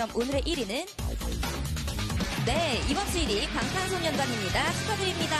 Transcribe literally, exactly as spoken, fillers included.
그럼 오늘의 일 위는 네, 이번 주 일 위 방탄소년단입니다. 축하드립니다.